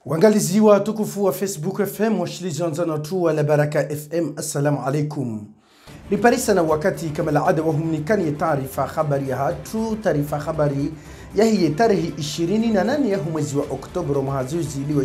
Wangalizi wa tukufu wa Facebook FM washilizi wanzana tu wa Baraka FM. Assalamu alaikum. Ni parisa na wakati kama laada wahumnikani taarifa habari ya hatu. Taarifa habari ya hiye tarehe 28 ya mwezi wa Oktoba mhazuzi liwa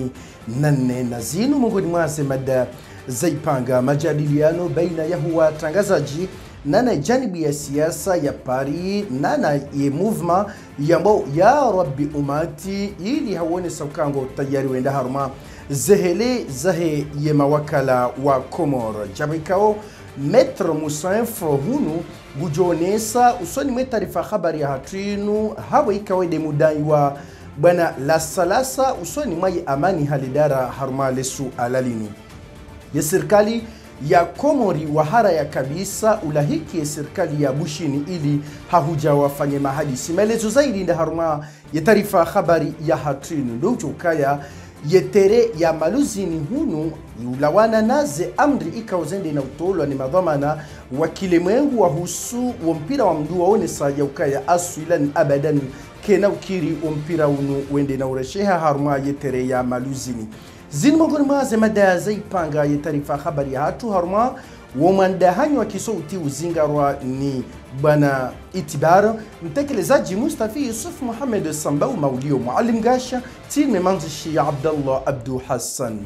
24 na zinu mungoni mwase mada zaipanga majadiliano baina ya huwa tangazaji nana janibu ya siasa ya pari nana ye movement yambo ya rabbi umati ili hawone saukango tayari wenda haruma zehele zahe ye mawakala wa Komoro jabikao Metro Musaif hunu gujonesa usoni mwe taarifa habari ya hatrinu hawa ikawede mudai wa bwana la salasa usoni mwe amani halidara haruma lesu alalini ya serikali ya Komori wahara ya kabisa ulahiki ya serikali ya Bushini ili hahuja wafanye mahadisi. Maelezo zaidi nda haruma ya taarifa habari ya hatrinu ndocho kaya yetere ya maluzini hunu ulawana naze amri ikauzende na utolo ni madhamana wakile mwengu wa husu wa mpira wa mdu waonesa ya ukaya asu ilan abadan kena ukiri wa mpira unu wende na uresheha haruma yetere ya maluzini. Zini mongoni maze mada zaipanga ya taarifa habari ya hatu haruma wamandahanyi wa kisouti uzingarwa ni bana Itibar mtekelezaji Mustafi Yusuf Muhammad Sambau Maulio Muallim Gasha time manzishi Abdallah Abdu Hassan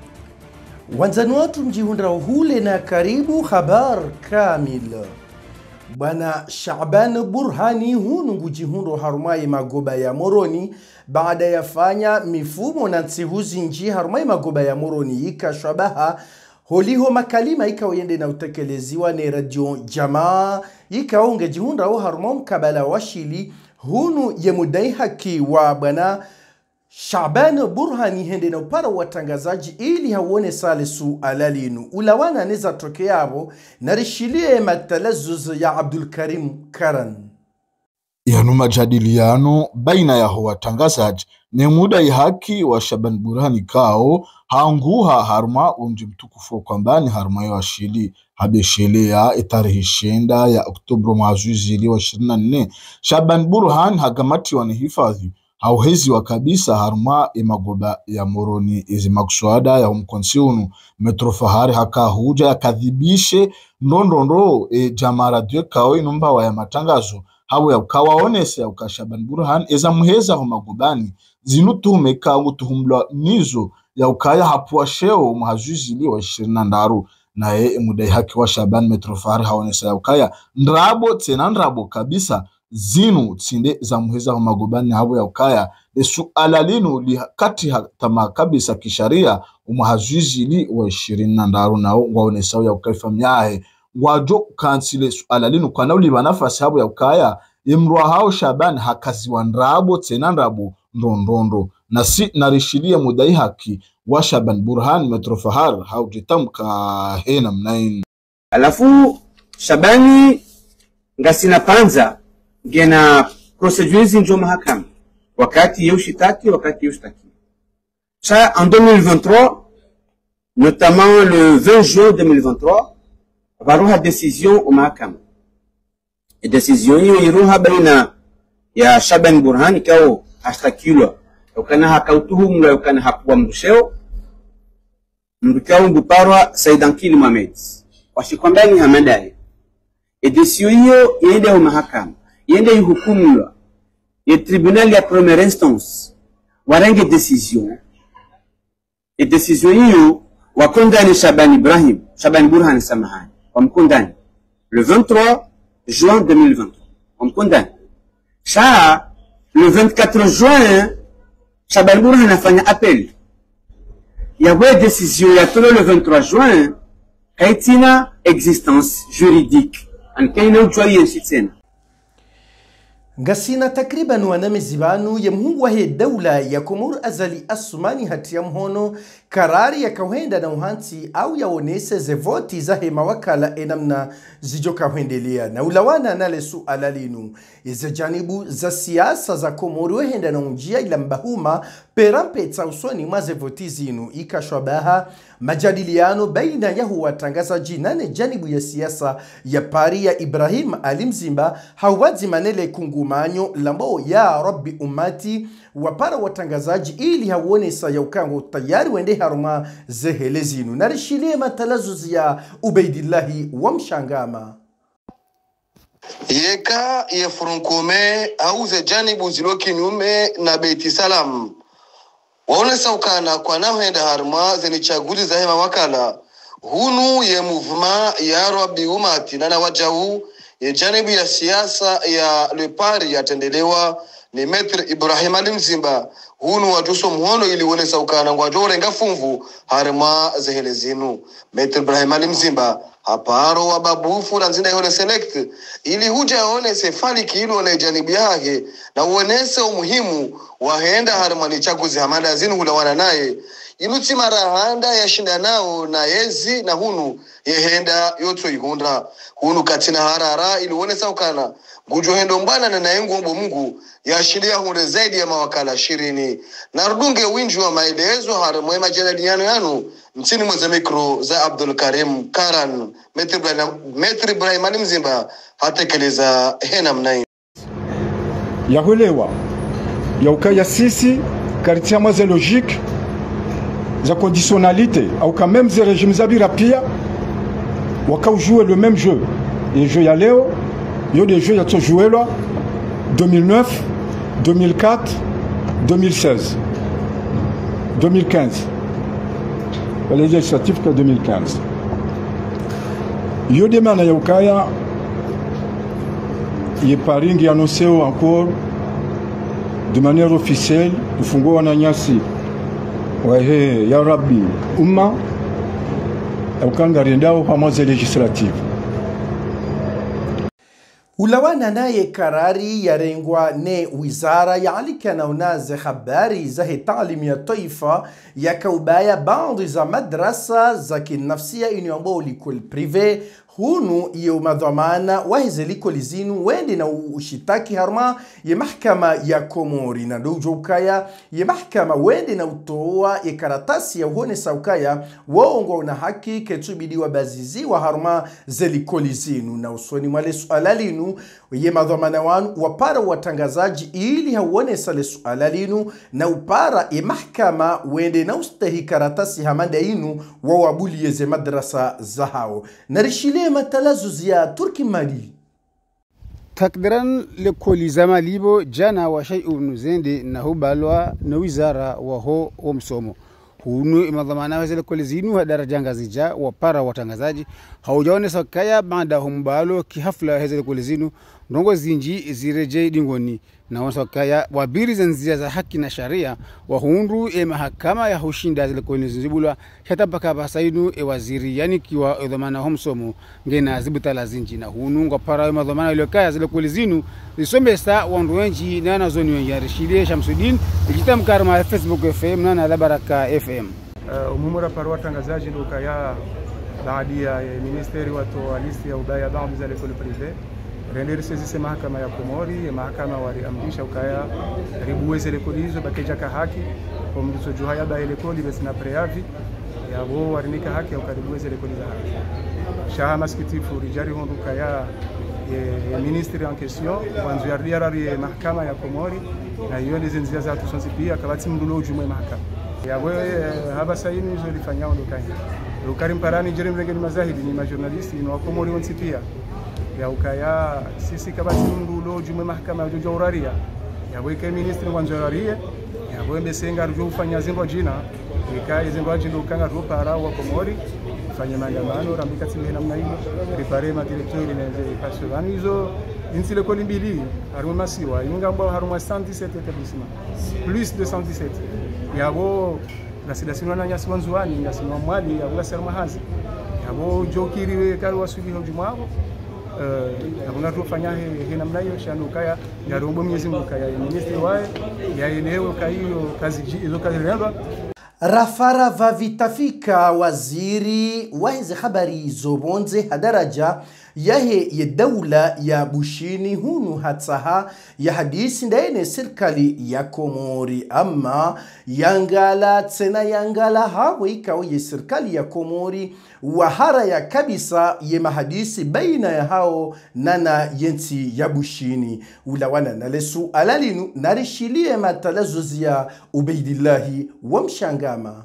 wanzani watu mjihundra hule na karibu habar kamil. Bwana Shaban Burhani hunu ngujihunro harumaye magoba ya Moroni baada ya fanya mifumo na ntsihuzi nji harumaye magoba ya Moroni ikashabaha holiho makalima ikawende na utekeleziwa ne radio jamaa ikaonge jihundra ho haruma mkabala wa shili hunu ye mudai haki wa bwana Shaban Burhani hende na upara watangazaji ili hawone salesu alalinu ulawana neza toke yabo na rishilie matalazuz ya Abdul Karim Karan yanu majadiliano baina ya watangazaji ne muda haki wa Shaban Burhani kao hanguha haruma unji mtukufu kwambani haruma ya washili habeshelea tarehe 9 ya Oktoba mwazuzi liwa 24 Shaban Burhani hagamati wanahifadhi hauhezi wa kabisa haruma magoba ya Moroni izi makuswada ya umkonsiunu Metro Fahari haka huja ya kadhibishe ndondo jama radio kao inumba wa ya matangazo hawe ya ukawaonese ya ukashaban Burhan eza muheza ho magobani zinutume ka utuhumla nizo ya ukaya hapuwa sheo mhazuzi liwa 24 na mudai haki wa Shaban Metro Fahari haonese ya ukaya ndrabo tena ndrabo kabisa zinu tsinde za muheza ho magobani hawe ya ukaya lesu alalinu li kati tama kabisa kisharia umhazuzi li wa 24 na waonesa ya ukaifa myahe wajo kansile alalinu kwa nauli banafasi habu ya ukaya imruwa hao Shaban hakazi wandrabo tena ndrabo ndondondo na si narishilia mudai haki wa Shaban Burhan Metro Fahar hao jitamka hena mnaini alafu Shabani ngasina panza gena procedures njo mahakama wakati yushitaki wakati yushtaki ça en 2023 notamment le 20 juin 2023 varuha décision au mahakama et décision hiyo iruha baina ya Shaban Burhani kao ashtakilwa ukana hakautuhumla ukana hapuwa mdusheo mdukao mbuparwa Saidankili Mohamed washikwambani hamadai et décision hiyo yende au mahakama yende yuhukumulwa ya tribunal ya première instance warenge décision et décision hiyo wakondani Shaban Burhani samahani wamkondani le 23 juin 2023 wamkondani le 24 juin Shaban Burhani afanya appel ya décision ya tolo le 23 juin kaitina existence juridique ankaina uchwali yensitena ngasina takriban wanamezi banu ya mhungu wa daula ya Komoro azali asumani hati ya mhono karari ya kawenda na uhansi au ya onese ze voti za hema wakala enamna zijoka huendelea na ulawana na lesu alalinu ize janibu za siasa za Komoro wehenda na unjia ila mbahuma perampe tausoni maze voti zinu ikashwabaha majadiliano baina ya watangazaji nane janibu ya siasa ya pari ya Ibrahim Ali Mzimba hawazi manele kungumanyo lambo ya rabbi umati wapara watangazaji ili hauonesa ya ukango tayari wende haruma zehele zinu. Narishilie matalazuzi ya Ubaidillahi wa Mshangama. Yeka ye furunkome auze janibu zilo kinyume na Beti Salam. Waonesa ukana kwa nahoenda haruma zeni chaguzi za hema wakala. Hunu ye movement ya Rabi Umati na wajahu ye janibu ya siasa ya Lepari yatendelewa ni Metri Ibrahim Ali Mzimba. Hunu wajuso mhono ili uonesa ukana ngwajore nga funvu harima zehele zinu. Metri Ibrahim Ali Mzimba haparo wababufu na nzinda yone select ili huja onese fali kiilo na janibu yake na uonese umuhimu wahenda harima ni chaguzi hamada zinu hulawana naye. Iluti marahanda ya shinda nao na yezi na hunu yehenda yoto ihundra. Hunu katina harara ili uonesa ukana ngujo hendo mbana na naengu ombo Mungu ya shilia hunde zaidi ya mawakala 20. Na rudunge winju wa maelezo haramu majadiliano yanu mtini mweze mikro za Abdul Karim Karan Metri Ibrahim Ali Mzimba hatekeleza hena mnai yahulewa ya ukaya sisi karitia mwaze logique za conditionnalité au quand même ze régime zabira pia waka jouer le même jeu et jeu ya leo yo des jeux ya to jouer là 2009 2004 2016 2015 les législatifs que 2015 yo demande ya ukaya ye paringi annoncé encore de manière officielle ufungo wa Nyasi wahe ya Rabbi umma ukanga rendao pamoja legislative ulawana naye karari yarengwa ne wizara ya alika na unaze habari za taalimu ya taifa ya kaubaya baadhi za madrasa za kinafsia iniombo likul prive hunu iyo madhamana waheze likoli zinu wende na ushitaki harma ye mahkama ya Komori na dojo ukaya ye mahkama wende na utoa ye karatasi ya uhone saukaya waongo na haki ketubidi wa bazizi wa harma zelikoli zinu na usoni mwale suala linu ye madhamana wanu wapara watangazaji ili hauone sale suala linu na upara ye mahkama wende na ustahi karatasi hamanda inu wawabuli yeze madrasa zahao narishile matalazuzi ya Turki Mali. Takdiran lekoli zamalibo jana wa shay'u nuzende na hubalwa na wizara wa ho omsomo hunu imadhamana wa lekoli zinu daraja ngazija wapara watangazaji haujaone sakaya baada humbalo kihafla hizo lekoli zinu ndongo zinji zireje dingoni na wasakaya wabiri zanzia za haki na sharia wa hundu mahakama ya hushinda zile kwenye zibulwa shatabaka basainu waziri yani kiwa dhamana homsomo ngena zibutala zinji na hunu ngapara madhamana ile kaya zile kwenye zinu zisomesa wandu wengi na nazoni wengi Rashidi Shamsuddin ikitamkarma Facebook FM na La Baraka FM umumura parwa tangazaji ndo kaya baada ya ministeri watu alisti ya ubaya baadhi za lekoli prive renderi sisi mahakama ya Komori mahakama waliamrisha ukaya ribuweze lekoli hizo bakeja ka haki kwa mduso juhaya ba lekoli basi na preavi ya wao warinika haki au karibuweze lekoli za haki shaha maskitifu rijari hondu kaya ministeri en question wanzu ya mahakama ya Komori na hiyo lizinzia za tusonzi pia kabati mdulo jumwe mahakama ya wewe haba saini hizo lifanyao ndokani Karim Parani Jerem Regeni Mazahidi ni majournalisti ni wa Komori wonsi pia ya ukaya sisi kabati mdulo jumwe mahakama ya jojoraria ya wewe ministri wanzu ya wewe besenga rujo ufanya zimbo jina ikai zimbo jina ukanga rupara wa Komori fanya maandamano rambika timbe namna hiyo prepare ma directeur na passion hizo insile ko limbili haruma siwa ingamba haruma 117 établissements plus de 117 yabo na sidasino na nyasi wanzuani ngasino mwali ya serma hazi yabo jokiriwe kali wasuli hojumwabo abunga tufanya namna hiyo shanukaya ya rombo Mwenyezi Mungu kaya ministri wae ya eneo kayo kazi hizo kazi nenda Rafara vavitafika waziri waheze habari zobonze hadaraja yahe ya dawla ya bushini hunu hatsaha ya hadisi ndaene serikali ya Komori ama yangala tsena yangala hawe ikawo ya serikali ya Komori wahara ya kabisa ye mahadisi baina ya hao nana yenti ya bushini ulawana nalesu alalinu narishilie matalazuzi ya Ubaidillahi wa Mshangama.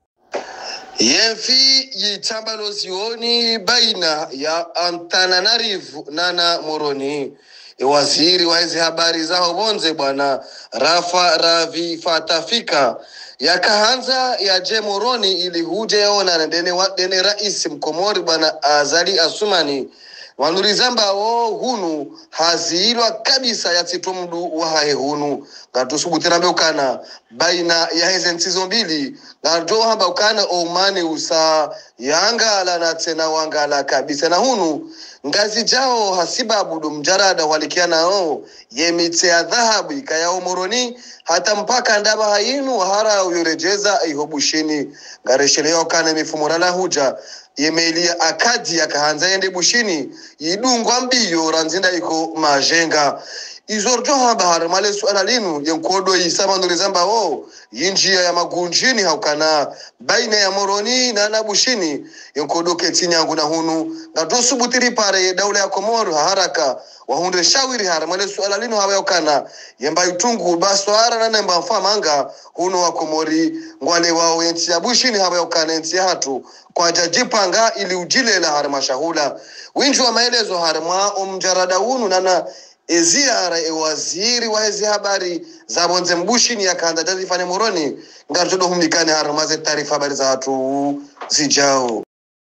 Yenfi yitambalozioni baina ya Antananarivu nana Moroni. Waziri wa hizi habari zao bonze bwana Rafa Ravi Fatafika yakahanza ya je Moroni ili huje yaona na dene rais mkomori bwana Azali Asumani wanurizamba hunu hazilwa kabisa ya titomdu wa hae hunu ngatusubutina beukana baina ya hizi ntizo mbili ngato hamba ukana omani usa yangala na tena wangala kabisa na hunu ngazi jao hasiba budu mjarada walikiana yemite ya dhahabu ikayao Moroni hata mpaka ndaba hainu hara uyorejeza ihobushini ngaresheleo kana mifumurala huja yemelia akadi yakahanza yende bushini yidungwa mbiyo ranzinda iko majenga izorjo hamba harmale suala linu yenkodo isama nurizamba yinjia ya magunjini haukana baina ya Moroni na nabushini yenkodo ketini yangu na hunu ngadosu butiri pare daula ya Komoro haraka wahunde shawiri harmale suala linu hawa yaukana yemba yutungu baswara na nemba mfamanga hunu wa Komori ngwale wao yenti ya bushini hawa yaukana yenti ya hatu kwa jajipanga ili ujile la harma shahula winju wa maelezo harma umjarada hunu nana eziara waziri wa hizi habari za bonze mbushini ya kanda tazifanya Moroni ngatodo humnikane harmaze taarifa habari za watu zijao.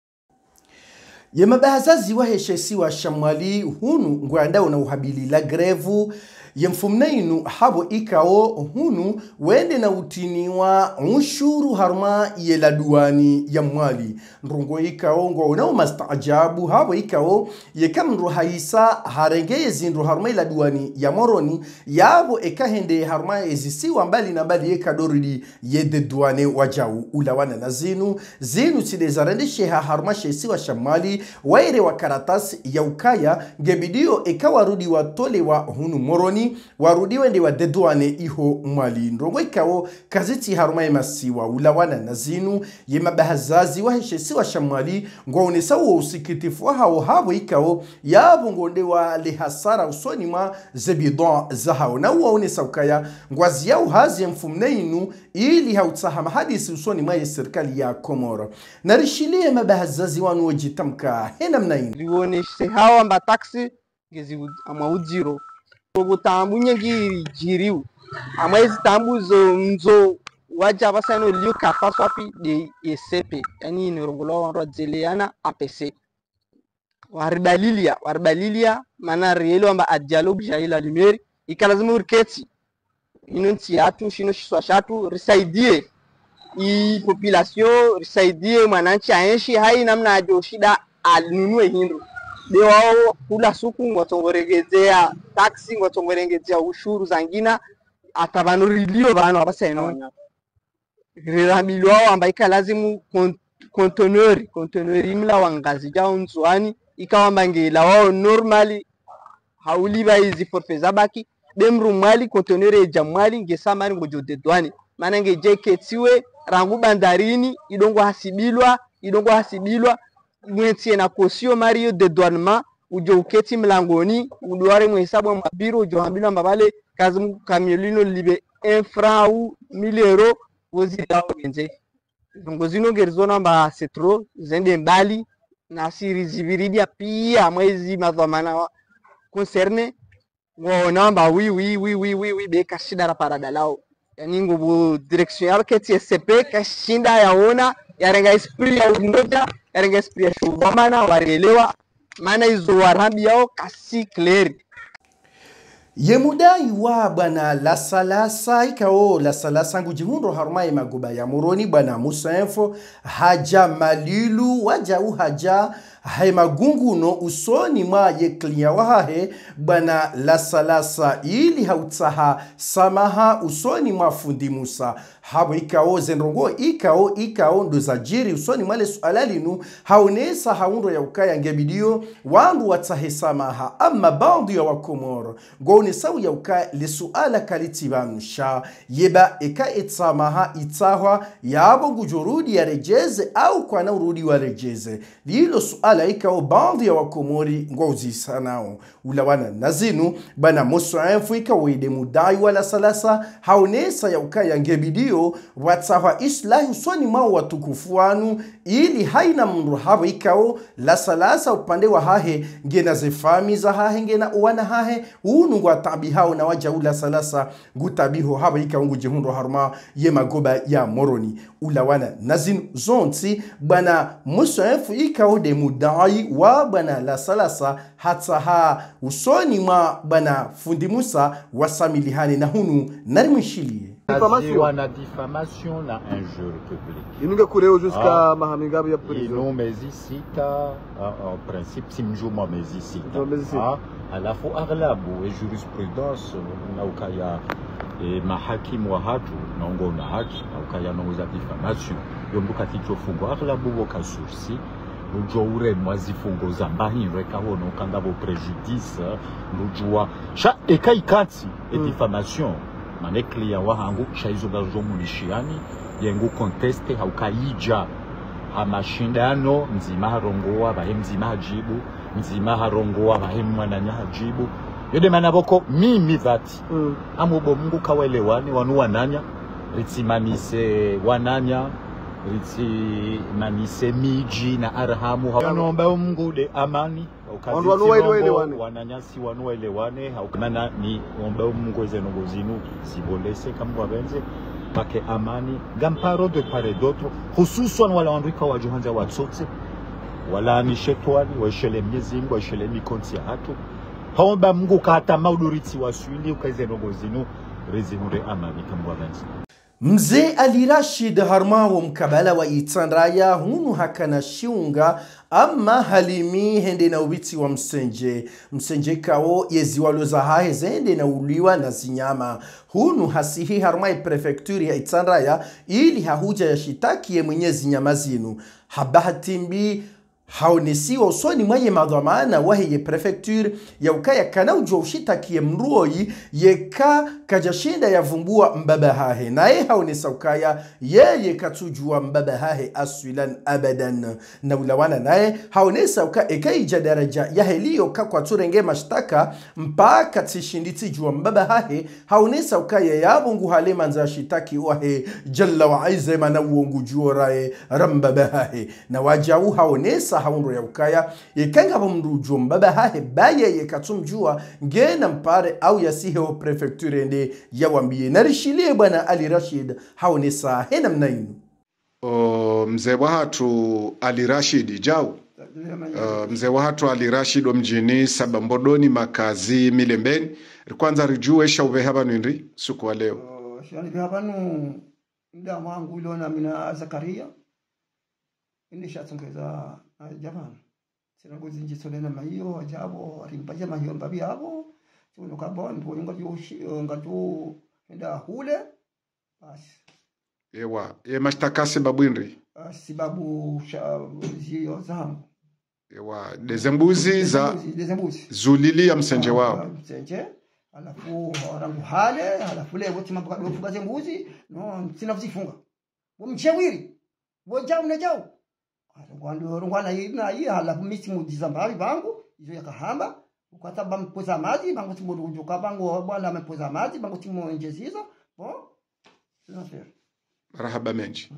Yemabahazazi wa heshesi wa Shamwali hunu ngwandao na uhabili la grevu yemfumnainu habo ikao hunu wende na utiniwa ushuru harma yela duani ya mwali nrungo ikao ngwa mastaajabu habo ikao yekamru haisa harengeye zinru harma yela duani ya Moroni yabo ekahende harma ezisiwa mbali na mbali ekadoridi yede duane wajau ulawana na zinu tidezarendeshe harma shesi wa Shamwali waire wa karatasi ya ukaya gebidio ekawarudi watole wa hunu Moroni warudiwe ndi wa deduane iho mwali ndongo ikao kaziti haruma masiwa ulawana na yemabahazazi wa heshesi wa Shamwali ngwaonesa wa usikitifu wa hao ikao yabo ngonde wa lihasara usoni mwa zebidon za hao na waonesa ukaya ngwazi yao hazi mfumneinu ili hautsaha mahadisi usoni mwa serikali ya Komoro narishilie mabahazazi wanu wajitamka hena mnainu liwoneshe hawa mba taksi ngezi amaujiro Bobutambu nyegi jiriu amaizi tambuzo mzo waja basano liyo kafaswapi de ECP yani nirongolo wanro dzeleana APC warbalilia mana rielo amba adjalo bijaila limeri ikalazimu urketi inunti atu shino shiswa shatu risaidie i population risaidie mwananchi aenshi hai namna ajo shida alinunue hindu de wao kula suku ngotongorengezea taxi ngotongorengezea ushuru zangina atabanurilio bana abaseno riramilo ambaika lazimu conteneur imla wangazi jao nzwani ikawa mangela wao normally hauliba hizi forfeza baki demru mali conteneur eja mali ngesamani ngojode dwani maana ngejeketiwe rangu bandarini idongo hasibilwa mwentie na kosio mario de douanement ujo uketi mlangoni uduare mwesabu mabiro ujo hambilo mbabale kazi kamiolino libe 1 franc ou 1000 euros wozi dao genze ngozino gerzona mba setro zende mbali na siri ziviridia pia mwezi madhamana concerne ngona mba oui beka shida la paradalao yani ngubu direction ya keti SCP kashinda yaona yarenga esprit ya undoja yarenga esprit ya shubamana warelewa maana izo warambi yao kasi clear yemudai wa bwana la salasa ikao la salasa ngujihundo harumai maguba ya Moroni bwana Musa Info haja malilu waja uhaja haima gunguno usoni mwa yeklia wahahe bwana la salasa ili hautaha samaha usoni mwa fundi Musa habo ikao zenrongo ikao ndo zajiri usoni mwale sualalinu haonesa haundo ya ukaya ngebidio wangu watahe samaha ama bandu ya wakomoro ngone sawu ya ukaya le suala kalitibanusha yeba eka etsamaha itahwa yabo ngujurudi ya rejeze au kwa na urudi wa rejeze lilo suala ikao bandu ya wakomori ngozi sanao ulawana nazinu bana musuenfu ikao ide mudai wala salasa haonesa ya ukaya ngebidio watahwa islahi usoni mao watukufu wanu ili haina mndu habo ikao la salasa upande wa hahe ngena zefami za hahe ngena uwana hahe unu ngwa tabi hao na waja ula salasa ngutabiho habo ikao ngujihundo haruma ye magoba ya moroni ulawana nazinu zonti bana musuenfu ikao de mudai wa bana la salasa hataha usoni mwa bana fundi Musa wasamilihani na hunu narimwishilie wana diffamation na injure publique. Inunge kureo jusqu'à mahamigabu ya prison. Ino mezisita en principe simjuma mezisita. Alafu aghlabu e jurisprudence na ukaya mahakimu wa hatu na ungo na haki na ukaya na uza diffamation. Yombuka tichofungo aghlabu woka sursi. Nujoure mwazifungo zambahi rekaho no kangabo prejudice nujua sha eka ikati e diffamation mane client wahangu shaizo gazo munishiani yengu conteste haukaija hamashindano mzima harongoa bahe mzima hajibu mzima harongoa bahe mwananya hajibu yode manaboko mimi vati amubo mungu kawelewani wanu wananya ritsimanize wananya ritsimanize miji na arhamu hawanomba mungu de amani wananyasi wanu elewane haukamana ni omba mungu ezenongo zinu sibondese kamwa benze pake amani gamparo de pare d'autre hususan wala andrika wa johanza wa tsotse wala ni shetwani wa shele myezingu wa shele mikonti ya hatu haomba mungu kahata mauduriti wa suili ukaezenongo zinu rezimure amani kamwa benze Mzee Ali Rashid harma wa mkabala wa Itanraya hunu hakana shiunga ama halimi hende na ubiti wa msenje kao yezi waloza hahe zende na uliwa na zinyama hunu hasihi harma prefecture ya Itanraya ili hahuja ya shitaki ye mwenye zinyama zinu habahatimbi haonesiwa usoni mwaye madhamana wahe ye prefecture ya ukaya kana ujwa ushitakie mruoi yeka kajashinda ya vumbua mbaba hahe na ye haonesa ukaya yeye katujua mbaba hahe aswilan abadan na ulawana na ye haonesa ukaya eka ija daraja ya helio kakwa turenge mashtaka mpaka tishinditi jua mbaba hahe haonesa ukaya ya bungu hale manza shitaki wahe jalla wa aize mana uongu juorae rambaba hahe na wajau haonesa haundo ya ukaya yekanga bomrujo mbaba hahe baye yekatumjua ngena mpare au yasihe o prefecture ende yawambie narishilie bwana Ali Rashid haonesa hena mnainu mzee wahatu Ali Rashid jau mzee wahatu Ali Rashid mjini Sabambodoni makazi Milembeni kwanza rijue shauve haba nindri siku wa leo shani haba nu nda wangu ilona mina Zakaria indi shatsongeza Japan sina gozinji solena mayo ajabo arimpaje mayo mbabi abo tuno kabon boyonga ngatu enda hule basi ewa mashtaka sababu indri sababu zio zangu ewa dezembuzi za zulili ya msenje wao msenje alafu rangu hale alafu leo tima kufunga zembuzi no sina kuzifunga bomchewiri bojao na jao rungwana ina hii halafu miti mujiza mbavi bangu izo yakahamba ukata bampoza maji bangu timudu kujuka bangu bwana amepoza maji bangu timu njezizo bon c'est marhaba menji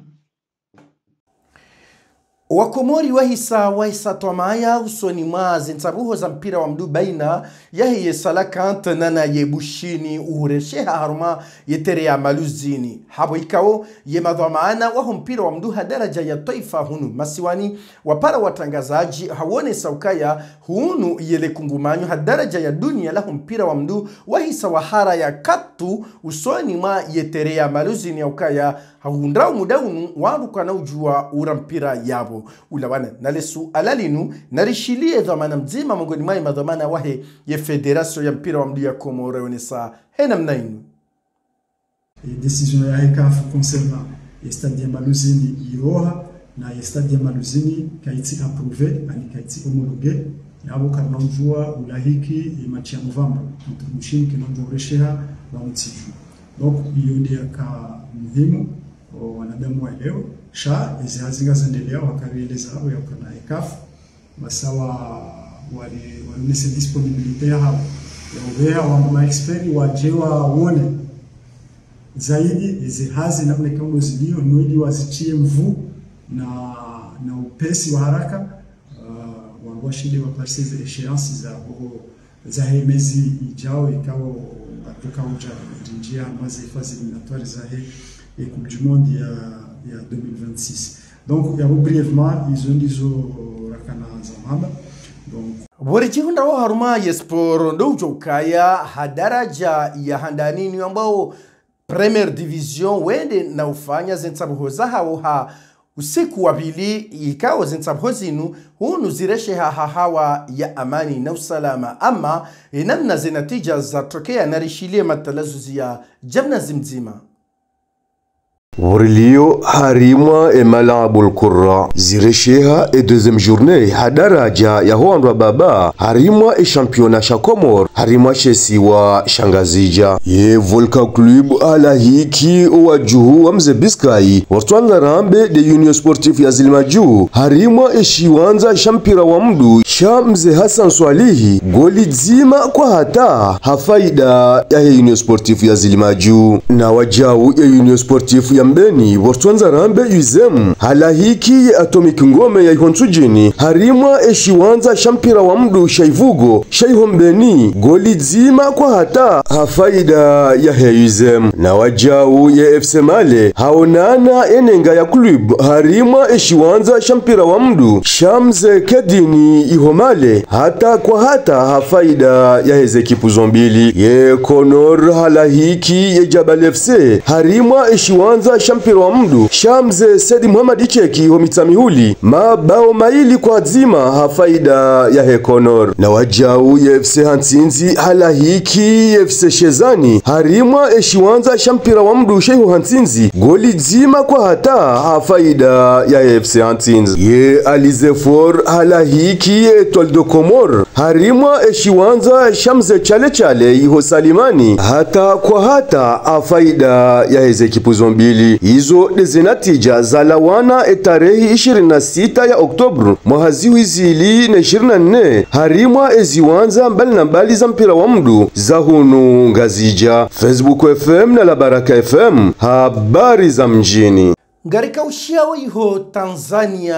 Wakomori wahisa tomaya usoni mazi ntabuho za mpira wa mdu baina yahiye salakanta nana yebushini uhuresheha haruma yetere ya maluzini habo ikao ye madhamana waho mpira wa mdu hadaraja ya taifa hunu masiwani wapara watangazaji hawone saukaya hunu yele kungumanyo hadaraja ya dunia laho mpira wa mdu wahisa wahara ya katu usoni ma yetere ya maluzini ya ukaya haundao mudaunu waruka na ujua urampira yabo ulawana nalesu alalinu narishilie dhamana mzima mongoni mai madhamana wahe ye federation ya mpira wa mdu ya Komoro yonesa hena mnainu. Décision ya CAF concernant le stade ya Maluzini iroha na le stade ya Maluzini kaiti approuvé ani kaiti homologué yabo kana mjua ulahiki machi ya November mtumushin kinonjoresha wa mtiju. Donc hiyo ndio ka muhimu wanadamu wa leo sha hizi hazinga zendelea wakarieleza hapo ya kana CAF masawa wale disponibilité hao ya ubea wa ma expert wajewa wone zaidi hizi hazi namna kama zilio ili wazichie mvu na upesi wa haraka washinde wa passer échéances za hemezi ijao ikao kutoka uja njia ambazo fasi eliminatoire za Coupe du Monde ya 2026. Donc ya brièvement izo rakana za mama. Donc Borejihunda wa haruma yesporo ndo ujokaya hadaraja ya handanini ambao Premier Division wende na ufanya zensabuho zahao ha usiku wa pili ikao zensabuho zinu hunu zireshe hawa ya amani na usalama ama namna zinatija za tokea narishilie matalazuzi ya jamna zimzima. Warlio harimwa emalabul kurra ziresheha e deuxième journée hadaraja ya hoandwa baba harimwa e championnat cha Komor harimwa chesiwa shangazija ye Volca Club ala hiki wa juhu wa mze Biskai wartwanga rambe de Union Sportif ya Zilimaju harimwa e shiwanza shampira wa mdu sha mze Hassan Swalihi goli zima kwa hata hafaida ya Union Sportif ya Zilimaju na wajau ya Union Sportif ya Mbeni wartwanza rambe UZM halahiki Atomic Ngome ya Ihonsujini harimwa eshiwanza shampira wa mdu shaivugo shaihombeni goli zima kwa hata hafaida ya UZM na wajau ya FC Male haonana enenga ya club harimwa eshiwanza shampira wa mdu shamze kedini ihomale hata kwa hata hafaida ya hezekipu zombili ye Konor halahiki ye Jabal FC harimwa eshiwanza shampira wa mdu shamze Sedi Muhammad Icheki homitsamihuli mabao maili kwa zima hafaida ya Hekonor na wajau ya FC Hansinzi halahiki FC Shezani harimwa eshiwanza shampira wa mdu Shehu Hansinzi goli zima kwa hata hafaida ya FC Hansinzi ye Alizefor halahiki Etoile de Komor harimwa eshiwanza shamze chale iho Salimani hata kwa hata hafaida ya hezekipu zombili hizo dezenatija za lawana etarehi 26 ya Oktobru mwahaziwi zili na 24 harimwa eziwanza mbali na mbali za mpira wa mdu za hunu ngazija. Facebook FM na La Baraka FM habari za mjini. Ngarika ushiawa iho Tanzania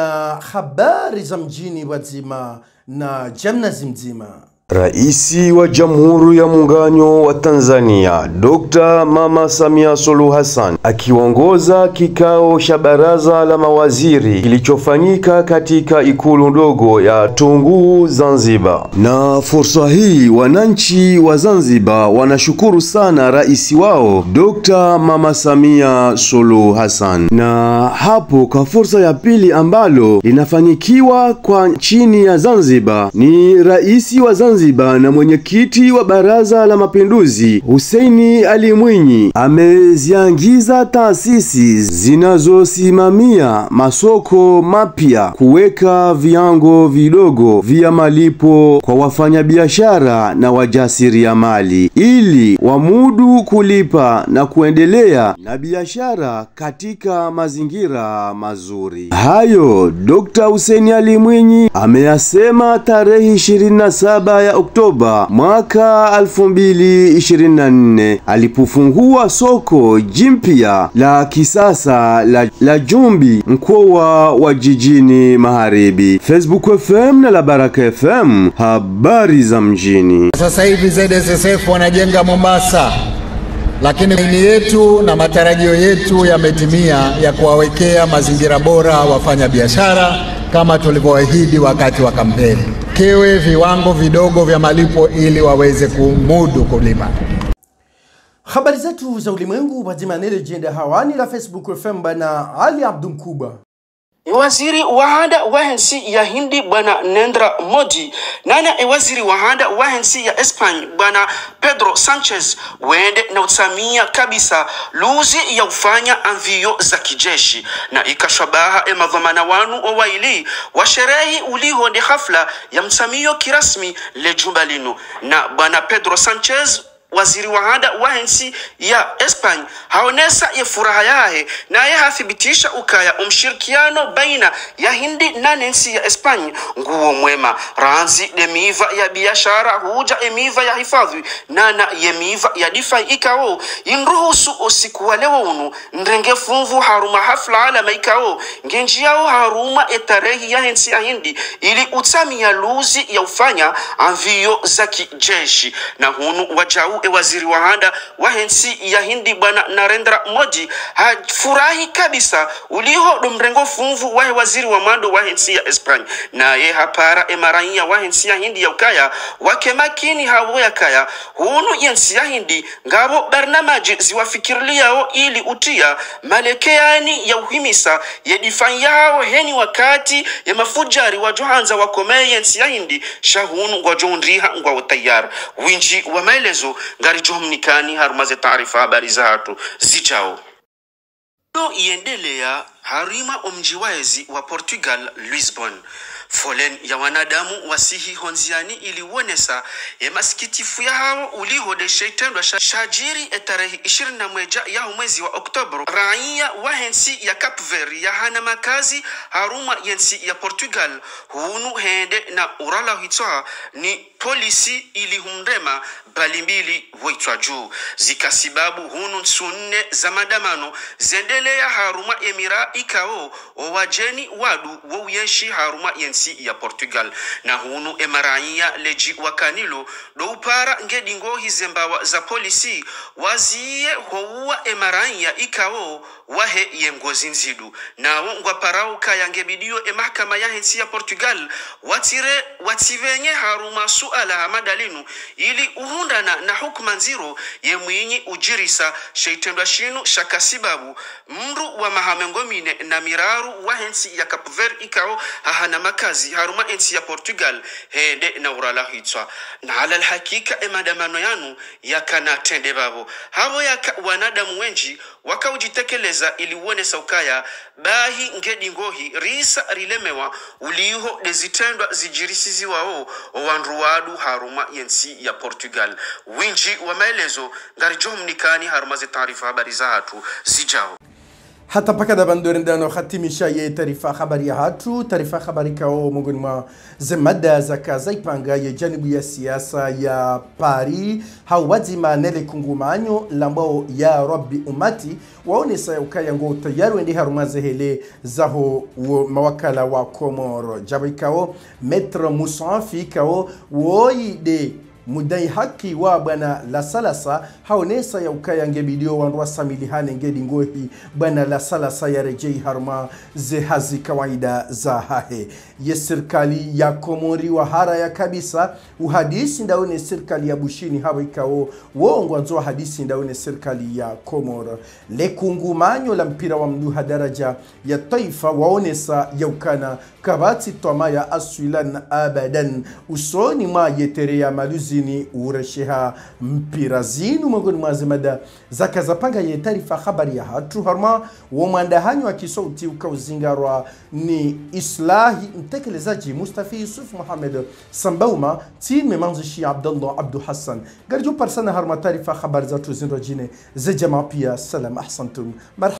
habari za mjini wazima na jamna zimzima. Raisi wa Jamhuri ya Muungano wa Tanzania Dr. Mama Samia Suluhu Hassan akiongoza kikao cha baraza la mawaziri kilichofanyika katika ikulu ndogo ya Tunguu Zanzibar. Na fursa hii wananchi wa Zanzibar wanashukuru sana raisi wao Dr. Mama Samia Suluhu Hassan. Na hapo kwa fursa ya pili ambalo linafanyikiwa kwa chini ya Zanzibar ni raisi wa Zanzibar na mwenyekiti wa Baraza la Mapinduzi Hussein Ali Mwinyi ameziangiza taasisi zinazosimamia masoko mapya kuweka viango vidogo vya malipo kwa wafanyabiashara na wajasiriamali ili wamudu kulipa na kuendelea na biashara katika mazingira mazuri. Hayo Dr. Hussein Ali Mwinyi ameyasema tarehe 27 ya Oktoba mwaka 2024 alipofungua soko jimpya la kisasa la Jumbi mkoa wa Jijini Magharibi. Facebook FM na La Baraka FM habari za mjini. Sasa hivi ZSSF wanajenga Mombasa, lakini nia yetu na matarajio yetu yametimia ya kuwawekea mazingira bora wafanya biashara kama tulivyoahidi wakati wa kampeni. Kewe viwango vidogo vya malipo ili waweze kumudu kulipa. Habari zetu za ulimwengu bazimanele jenda hawani la Facebook FM bana Ali Abdumkuba. Waziri wa handa wa hensi ya Hindi bwana Narendra Modi nana waziri wa handa wa hensi ya Espanya bwana Pedro Sanchez wende na utsamia kabisa luzi ya ufanya anvio za kijeshi na ikashabaha madhamana wanu wawaili wa sherehi uliho de hafla ya msamio kirasmi le jumbalino na bwana Pedro Sanchez waziri wa handa wa hensi ya Espanya haonesa ya furaha yahe na ya hathibitisha ukaya umshirikiano baina ya Hindi na nensi ya Espanya nguo mwema ranzi de miva ya biashara huja emiva ya hifadhi nana yemiva ya difai ikao inruhusu usiku wa leo unu ndrenge funvu haruma hafla ala maikao ngenji yao haruma etarehi ya hensi ya Hindi ili utami ya luzi ya ufanya anvio za kijeshi na hunu wajau waziri wa handa wa hensi ya Hindi bwana Narendra Modi hafurahi kabisa uliho dumrengo funvu wa waziri wa mando wa hensi ya Espanya na ye hapara emaranya wa hensi ya Hindi ya ukaya wake makini hawo ya kaya hunu yensi ya Hindi ngabo barnamaji ziwafikirili yao ili utia malekeani ya uhimisa ye difanya yao heni wakati ya mafujari wa johanza wakome yensi ya Hindi shahunu ngwa jondriha ngwa utayar winji wa maelezo ngari johumnikani harumaze taarifa habari zatu zijao. Iendelea harima omjiwaezi wa Portugal Lisbon. Folen ya wanadamu wasihi honziani iliwonesa ya masikitifu ya hao uliho de sheitendwa shajiri etarehi 21 ya mwezi wa Oktobro. Raia wa hensi ya Cape Verde ya hana makazi haruma yensi ya Portugal hunu hende na urala hitwa ni polisi ili humrema balimbili woitwa juu zikasibabu hunu nsunne za madamano zendelea haruma emira ikao owajeni wadu woyenshi haruma yensi ya Portugal na hunu emaraia leji wakanilo do upara ngedingo hizembawa za polisi waziye houa emaraia ikao wahe yengozi nzidu na ngwa parau kaya ngebidio mahakama ya hensi ya Portugal wativenye haruma suala hamadalinu ili uhundana na hukuma nziro ye mwinyi ujirisa sheitendwa shinu shakasibabu mru wa mahamengomine na miraru wa hensi ya Cape Verde ikao hahana makazi haruma hensi ya Portugal hende na urala hitwa na ala hakika emadamano yanu yakana tende babo habo yaka wanadamu wenji wakaujitekeleza ili uone saukaya bahi ngedi ngohi risa rilemewa uliho dezitendwa zijirisizi wao wanruwadu haruma yensi ya Portugal winji wa maelezo ngari johumnikani harumaze taarifa habari za hatu zijao. Hata paka da bandorindano khatimisha ye taarifa habari ya hatu taarifa habari kao mungoni mwa zemada za kaza ipanga ye janibu ya siasa ya Paris hawazima nele kungumanyo lambao ya Rabbi umati waonesa ukaya ngo tayari wende harumaze hele zaho mawakala wa Komoro jabikao Maître Moussafi kao woide mudai haki wa bwana la salasa haonesa ya ukaya ngebidio wanrua samili hane ngedi ngohi bwana la salasa ya rejei harma ze hazi kawaida za hahe ye serikali ya Komori wa hara ya kabisa uhadisi ndaone serikali ya Bushini hawa ikao wongo anzo hadisi ndaone serikali ya Komoro le kungumanyo la mpira wa mduha daraja ya taifa waonesa ya ukana kabati toma ya aswilan abadan usoni ma yetere ya maluzini uresheha mpira zinu mongoni mwazimada zaka zapanga ye taarifa habari ya hatu harma womandahanyo wa kisauti ukauzingarwa ni islahi mtekelezaji Mustafa Yusuf Mohamed Sambauma time manzishi Abdullah Abdu Hassan garjo parsana harma taarifa habari za tuzinro jine ze jamaa pia salam ahsantum